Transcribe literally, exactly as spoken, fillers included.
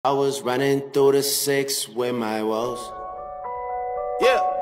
I was running through the six with my woes. Yeah.